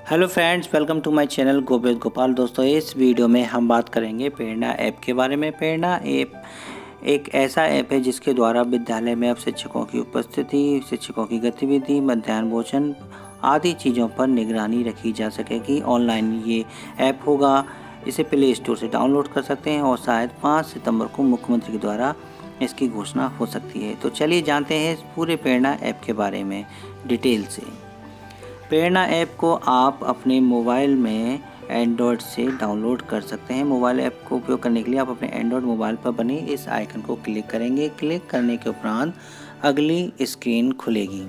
Hello friends, welcome to my channel Govind Gopal. दोस्तों, इस video में हम बात करेंगे प्रेरणा ऐप के बारे में। प्रेरणा ऐप एक ऐसा ऐप है जिसके द्वारा विद्यालय में अब शिक्षकों की उपस्थिति, शिक्षकों की गतिविधि, मध्याह्न भोजन आदि चीज़ों पर निगरानी रखी जा सकेगी। ऑनलाइन ये ऐप होगा। इसे प्ले स्टोर से डाउनलोड कर सकते हैं और शायद 5 सितंबर को मुख्यमंत्री के द्वारा इसकी घोषणा हो सकती है। तो चलिए जानते हैं इस पूरे प्रेरणा ऐप के बारे में डिटेल से। प्रेरणा ऐप को आप अपने मोबाइल में एंड्रॉयड से डाउनलोड कर सकते हैं। मोबाइल ऐप को उपयोग करने के लिए आप अपने एंड्रॉयड मोबाइल पर बने इस आइकन को क्लिक करेंगे। क्लिक करने के उपरांत अगली स्क्रीन खुलेगी।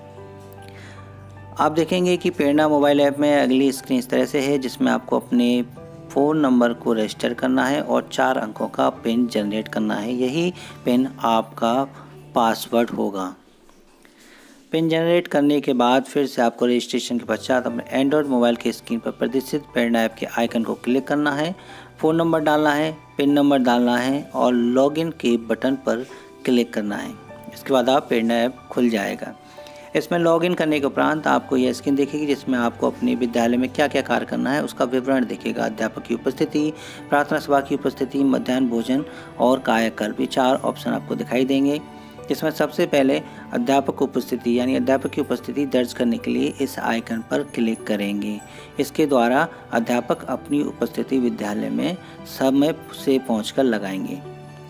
आप देखेंगे कि प्रेरणा मोबाइल ऐप में अगली स्क्रीन इस तरह से है, जिसमें आपको अपने फ़ोन नंबर को रजिस्टर करना है और 4 अंकों का पिन जनरेट करना है। यही पिन आपका पासवर्ड होगा। पिन जनरेट करने के बाद फिर से आपको रजिस्ट्रेशन के पश्चात अपने एंड्रॉयड मोबाइल की स्क्रीन पर प्रदर्शित प्रेरणा ऐप के आइकन को क्लिक करना है, फ़ोन नंबर डालना है, पिन नंबर डालना है और लॉगिन के बटन पर क्लिक करना है। इसके बाद आप प्रेरणा ऐप खुल जाएगा। इसमें लॉगिन करने के उपरांत आपको यह स्क्रीन दिखेगी, जिसमें आपको अपने विद्यालय में क्या क्या कार्य करना है उसका विवरण दिखेगा। अध्यापक की उपस्थिति, प्रार्थना सभा की उपस्थिति, मध्याह्न भोजन और कायाकल्प, ये 4 ऑप्शन आपको दिखाई देंगे। इसमें सबसे पहले अध्यापक उपस्थिति यानी अध्यापक की उपस्थिति दर्ज करने के लिए इस आइकन पर क्लिक करेंगे। इसके द्वारा अध्यापक अपनी उपस्थिति विद्यालय में समय से पहुंचकर लगाएंगे।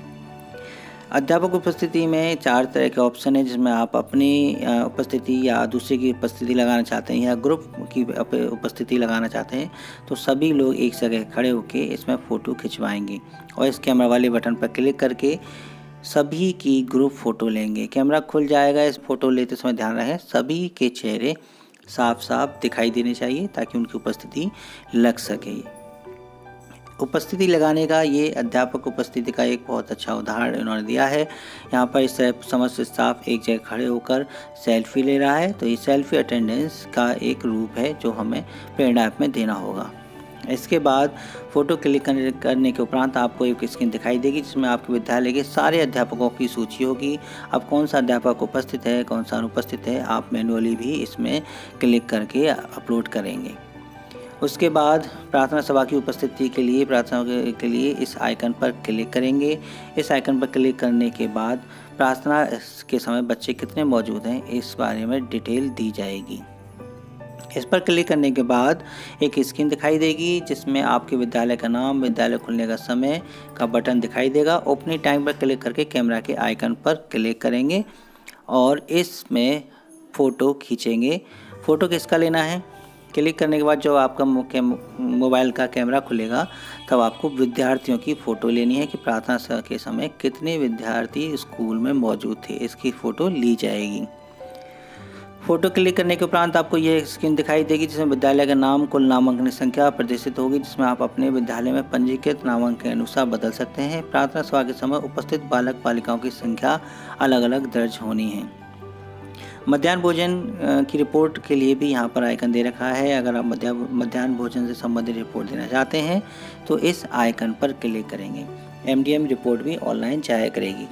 अध्यापक उपस्थिति में 4 तरह के ऑप्शन हैं, जिसमें आप अपनी उपस्थिति या दूसरे की उपस्थिति लगाना चाहते हैं या ग्रुप की उपस्थिति लगाना चाहते हैं, तो सभी लोग एक जगह खड़े होकर इसमें फ़ोटो खिंचवाएंगे और इस कैमरा वाले बटन पर क्लिक करके सभी की ग्रुप फ़ोटो लेंगे। कैमरा खुल जाएगा। इस फ़ोटो लेते समय ध्यान रहे सभी के चेहरे साफ साफ दिखाई देने चाहिए ताकि उनकी उपस्थिति लग सके। उपस्थिति लगाने का ये अध्यापक उपस्थिति का एक बहुत अच्छा उदाहरण इन्होंने दिया है। यहाँ पर इस समस्त स्टाफ एक जगह खड़े होकर सेल्फी ले रहा है, तो ये सेल्फी अटेंडेंस का एक रूप है जो हमें प्रेरणा ऐप में देना होगा। इसके बाद फ़ोटो क्लिक करने के उपरांत आपको एक स्क्रीन दिखाई देगी, जिसमें आपके विद्यालय के सारे अध्यापकों की सूची होगी। अब कौन सा अध्यापक उपस्थित है, कौन सा अनुपस्थित है, आप मैनुअली भी इसमें क्लिक करके अपलोड करेंगे। उसके बाद प्रार्थना सभा की उपस्थिति के लिए प्रार्थना के लिए इस आइकन पर क्लिक करेंगे। इस आइकन पर क्लिक करने के बाद प्रार्थना के समय बच्चे कितने मौजूद हैं इस बारे में डिटेल दी जाएगी। इस पर क्लिक करने के बाद एक स्क्रीन दिखाई देगी, जिसमें आपके विद्यालय का नाम, विद्यालय खुलने का समय का बटन दिखाई देगा। ओपनिंग टाइम पर क्लिक करके कैमरा के आइकन पर क्लिक करेंगे और इसमें फ़ोटो खींचेंगे। फ़ोटो किसका लेना है? क्लिक करने के बाद जो आपका मोबाइल का कैमरा खुलेगा तब आपको विद्यार्थियों की फ़ोटो लेनी है कि प्रार्थना के समय कितने विद्यार्थी स्कूल में मौजूद थे, इसकी फ़ोटो ली जाएगी। फ़ोटो क्लिक करने के उपरांत आपको यह स्क्रीन दिखाई देगी, जिसमें विद्यालय का नाम, कुल नामांकन संख्या प्रदर्शित होगी, जिसमें आप अपने विद्यालय में पंजीकृत नामांकन के अनुसार बदल सकते हैं। प्रार्थना सभा के समय उपस्थित बालक बालिकाओं की संख्या अलग अलग दर्ज होनी है। मध्याह्न भोजन की रिपोर्ट के लिए भी यहाँ पर आइकन दे रखा है। अगर आप मध्याह्न भोजन से संबंधित रिपोर्ट देना चाहते हैं तो इस आइकन पर क्लिक करेंगे। MDM रिपोर्ट भी ऑनलाइन जाया करेगी।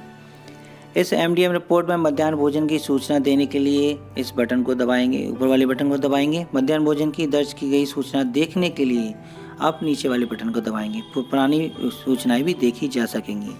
इस MDM रिपोर्ट में मध्याह्न भोजन की सूचना देने के लिए इस बटन को दबाएंगे, ऊपर वाले बटन को दबाएंगे। मध्याह्न भोजन की दर्ज की गई सूचना देखने के लिए आप नीचे वाले बटन को दबाएंगे। पुरानी सूचनाएं भी देखी जा सकेंगी।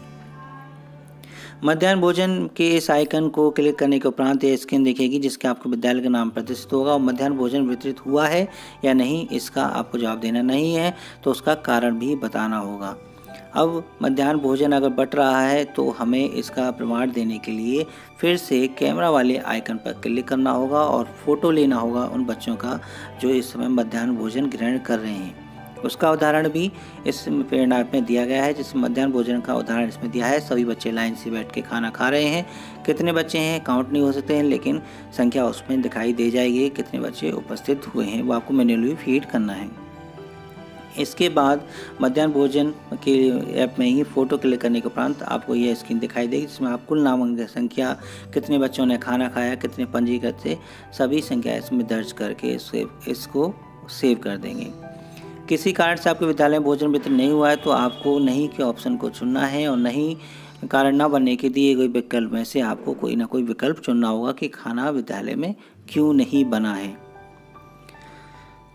मध्याह्न भोजन के इस आइकन को क्लिक करने के उपरांत यह स्क्रीन दिखेगी, जिसके आपको विद्यालय का नाम प्रदर्शित होगा और मध्याह्न भोजन वितरित हुआ है या नहीं इसका आपको जवाब देना नहीं है तो उसका कारण भी बताना होगा। अब मध्याह्न भोजन अगर बट रहा है तो हमें इसका प्रमाण देने के लिए फिर से कैमरा वाले आइकन पर क्लिक करना होगा और फ़ोटो लेना होगा उन बच्चों का जो इस समय मध्याह्न भोजन ग्रहण कर रहे हैं। उसका उदाहरण भी इस प्रेरणा ऐप में दिया गया है, जिसमें मध्याह्न भोजन का उदाहरण इसमें दिया है। सभी बच्चे लाइन से बैठ के खाना खा रहे हैं। कितने बच्चे हैं काउंट नहीं हो सकते हैं, लेकिन संख्या उसमें दिखाई दे जाएगी कितने बच्चे उपस्थित हुए हैं, वो आपको मैन्युअली फीड करना है। इसके बाद मध्याह्न भोजन के ऐप में ही फ़ोटो क्लिक करने के उपरांत आपको यह स्क्रीन दिखाई देगी, जिसमें आप कुल नामांकन संख्या, कितने बच्चों ने खाना खाया, कितने पंजीकृत थे, सभी संख्या इसमें दर्ज करके इसको सेव कर देंगे। किसी कारण से आपके विद्यालय में भोजन वितरण नहीं हुआ है तो आपको नहीं के ऑप्शन को चुनना है और नहीं कारण न बनने के दिए गए विकल्प में से आपको कोई ना कोई विकल्प चुनना होगा कि खाना विद्यालय में क्यों नहीं बना है।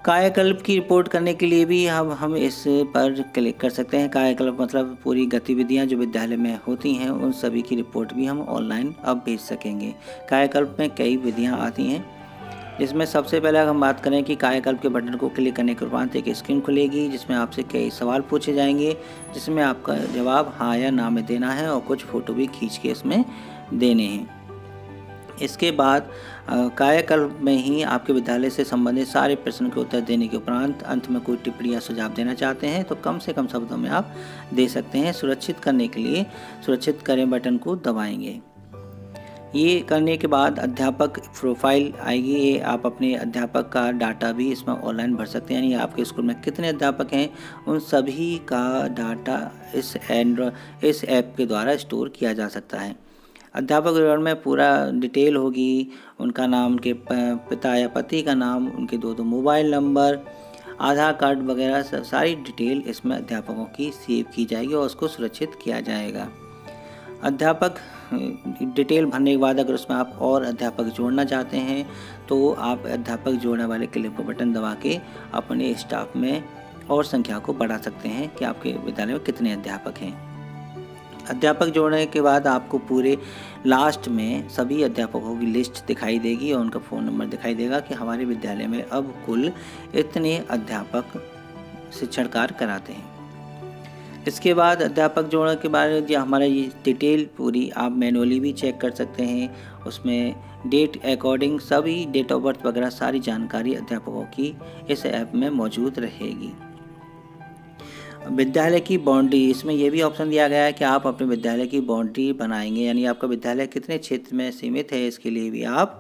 कायाकल्प की रिपोर्ट करने के लिए भी हम इस पर क्लिक कर सकते हैं। कायाकल्प मतलब पूरी गतिविधियां जो विद्यालय में होती हैं उन सभी की रिपोर्ट भी हम ऑनलाइन अब भेज सकेंगे। कायाकल्प में कई विधियां आती हैं, जिसमें सबसे पहले हम बात करें कि कायाकल्प के बटन को क्लिक करने के उपरांत एक स्क्रीन खुलेगी जिसमें आपसे कई सवाल पूछे जाएंगे, जिसमें आपका जवाब हाँ या ना में देना है और कुछ फ़ोटो भी खींच के इसमें देने हैं। इसके बाद कायाकल्प में ही आपके विद्यालय से संबंधित सारे प्रश्न के उत्तर देने के उपरांत अंत में कोई टिप्पणी या सुझाव देना चाहते हैं तो कम से कम शब्दों में आप दे सकते हैं। सुरक्षित करने के लिए सुरक्षित करें बटन को दबाएंगे। ये करने के बाद अध्यापक प्रोफाइल आएगी। ये आप अपने अध्यापक का डाटा भी इसमें ऑनलाइन भर सकते हैं, यानी आपके स्कूल में कितने अध्यापक हैं उन सभी का डाटा इस ऐप के द्वारा स्टोर किया जा सकता है। अध्यापक विवरण में पूरा डिटेल होगी, उनका नाम, उनके पिता या पति का नाम, उनके दो मोबाइल नंबर, आधार कार्ड वगैरह सारी डिटेल इसमें अध्यापकों की सेव की जाएगी और उसको सुरक्षित किया जाएगा। अध्यापक डिटेल भरने के बाद अगर उसमें आप और अध्यापक जोड़ना चाहते हैं तो आप अध्यापक जोड़ने वाले क्लिक को बटन दबा के अपने स्टाफ में और संख्या को बढ़ा सकते हैं कि आपके विद्यालय में कितने अध्यापक हैं। अध्यापक जोड़ने के बाद आपको पूरे लास्ट में सभी अध्यापकों की लिस्ट दिखाई देगी और उनका फ़ोन नंबर दिखाई देगा कि हमारे विद्यालय में अब कुल इतने अध्यापक शिक्षण कार्य कराते हैं। इसके बाद अध्यापक जोड़ने के बाद जो हमारा ये डिटेल पूरी आप मैनुअली भी चेक कर सकते हैं। उसमें डेट अकॉर्डिंग सभी डेट ऑफ बर्थ वगैरह सारी जानकारी अध्यापकों की इस ऐप में मौजूद रहेगी। विद्यालय की बाउंड्री, इसमें यह भी ऑप्शन दिया गया है कि आप अपने विद्यालय की बाउंड्री बनाएंगे, यानी आपका विद्यालय कितने क्षेत्र में सीमित है इसके लिए भी आप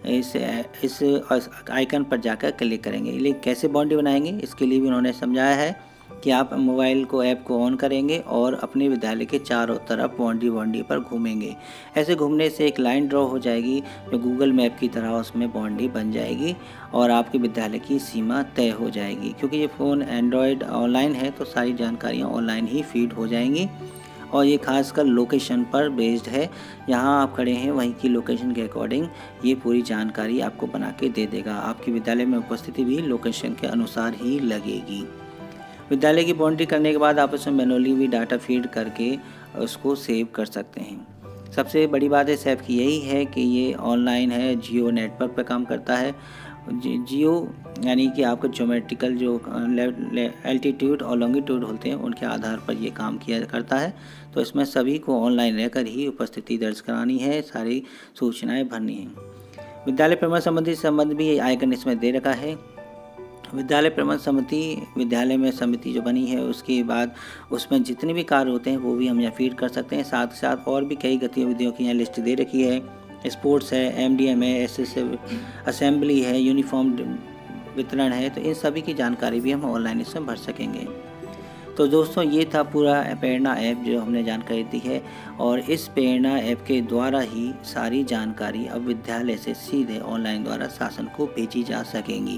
इस आइकन पर जाकर क्लिक करेंगे। लेकिन कैसे बाउंड्री बनाएंगे इसके लिए भी उन्होंने समझाया है कि आप मोबाइल को ऐप को ऑन करेंगे और अपने विद्यालय के चारों तरफ बाउंड्री पर घूमेंगे। ऐसे घूमने से एक लाइन ड्रॉ हो जाएगी जो गूगल मैप की तरह उसमें बाउंड्री बन जाएगी और आपके विद्यालय की सीमा तय हो जाएगी। क्योंकि ये फ़ोन एंड्रॉयड ऑनलाइन है तो सारी जानकारियाँ ऑनलाइन ही फीड हो जाएंगी और ये खासकर लोकेशन पर बेस्ड है। यहाँ आप खड़े हैं वहीं की लोकेशन के अकॉर्डिंग ये पूरी जानकारी आपको बना के दे देगा। आपके विद्यालय में उपस्थिति भी लोकेशन के अनुसार ही लगेगी। विद्यालय की बाउंड्री करने के बाद आप उसमें मैनुअली भी डाटा फीड करके उसको सेव कर सकते हैं। सबसे बड़ी बात इस ऐप की यही है कि ये ऑनलाइन है, जियो नेटवर्क पर काम करता है। जियो यानी कि आपका ज्योमेट्रिकल जो एल्टीट्यूड और लॉन्गिट्यूड होते हैं उनके आधार पर ये काम किया करता है। तो इसमें सभी को ऑनलाइन रहकर ही उपस्थिति दर्ज करानी है, सारी सूचनाएँ भरनी हैं। विद्यालय प्रबंधन संबंध भी आइकन इसमें दे रखा है। विद्यालय प्रबंधन समिति, विद्यालय में समिति जो बनी है उसके बाद उसमें जितने भी कार्य होते हैं वो भी हम यहाँ फीड कर सकते हैं। साथ ही साथ और भी कई गतिविधियों की यहाँ लिस्ट दे रखी है। स्पोर्ट्स है, एमडीएम है, असेंबली है, यूनिफॉर्म वितरण है, तो इन सभी की जानकारी भी हम ऑनलाइन इसमें भर सकेंगे। तो दोस्तों ये था पूरा प्रेरणा ऐप जो हमने जानकारी दी है और इस प्रेरणा ऐप के द्वारा ही सारी जानकारी अब विद्यालय से सीधे ऑनलाइन द्वारा शासन को भेजी जा सकेंगी।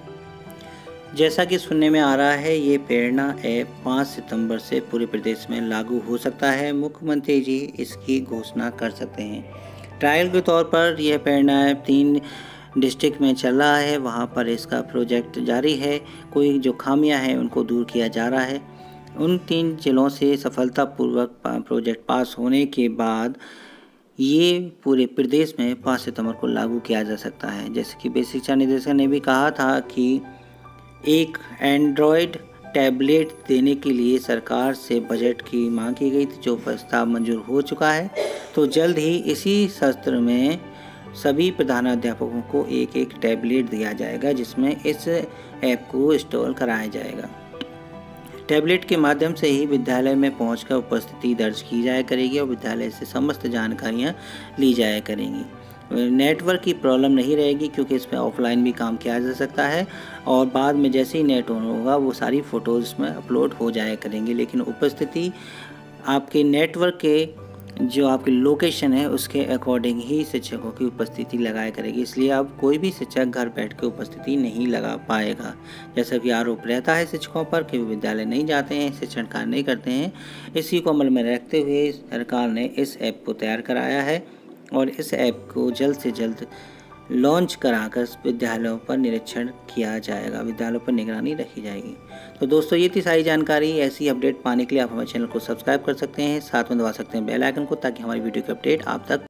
जैसा कि सुनने में आ रहा है ये प्रेरणा ऐप 5 सितंबर से पूरे प्रदेश में लागू हो सकता है। मुख्यमंत्री जी इसकी घोषणा कर सकते हैं। ट्रायल के तौर पर यह प्रेरणा ऐप 3 डिस्ट्रिक्ट में चल रहा है, वहां पर इसका प्रोजेक्ट जारी है। कोई जो खामियां हैं उनको दूर किया जा रहा है। उन 3 जिलों से सफलतापूर्वक प्रोजेक्ट पास होने के बाद ये पूरे प्रदेश में 5 सितंबर को लागू किया जा सकता है। जैसे कि बेसिक शिक्षा निदेशक ने भी कहा था कि एक एंड्रॉयड टैबलेट देने के लिए सरकार से बजट की मांग की गई थी, जो प्रस्ताव मंजूर हो चुका है। तो जल्द ही इसी सत्र में सभी प्रधानाध्यापकों को एक टैबलेट दिया जाएगा जिसमें इस ऐप को इंस्टॉल कराया जाएगा। टैबलेट के माध्यम से ही विद्यालय में पहुंचकर उपस्थिति दर्ज की जाया करेगी और विद्यालय से समस्त जानकारियां ली जाया करेंगी। नेटवर्क की प्रॉब्लम नहीं रहेगी क्योंकि इसमें ऑफलाइन भी काम किया जा सकता है और बाद में जैसे ही नेट ऑन होगा वो सारी फ़ोटोज़ में अपलोड हो जाया करेंगी। लेकिन उपस्थिति आपके नेटवर्क के जो आपकी लोकेशन है उसके अकॉर्डिंग ही शिक्षकों की उपस्थिति लगाया करेगी। इसलिए अब कोई भी शिक्षक घर बैठ के उपस्थिति नहीं लगा पाएगा। जैसा कि आरोप रहता है शिक्षकों पर कि वो विद्यालय नहीं जाते हैं, शिक्षण कार्य नहीं करते हैं, इसी को अमल में रखते हुए सरकार ने इस ऐप को तैयार कराया है और इस ऐप को जल्द से जल्द लॉन्च कराकर विद्यालयों पर निरीक्षण किया जाएगा, विद्यालयों पर निगरानी रखी जाएगी। तो दोस्तों ये थी सारी जानकारी। ऐसी अपडेट पाने के लिए आप हमारे चैनल को सब्सक्राइब कर सकते हैं, साथ में दबा सकते हैं बेल आइकन को, ताकि हमारी वीडियो की अपडेट आप तक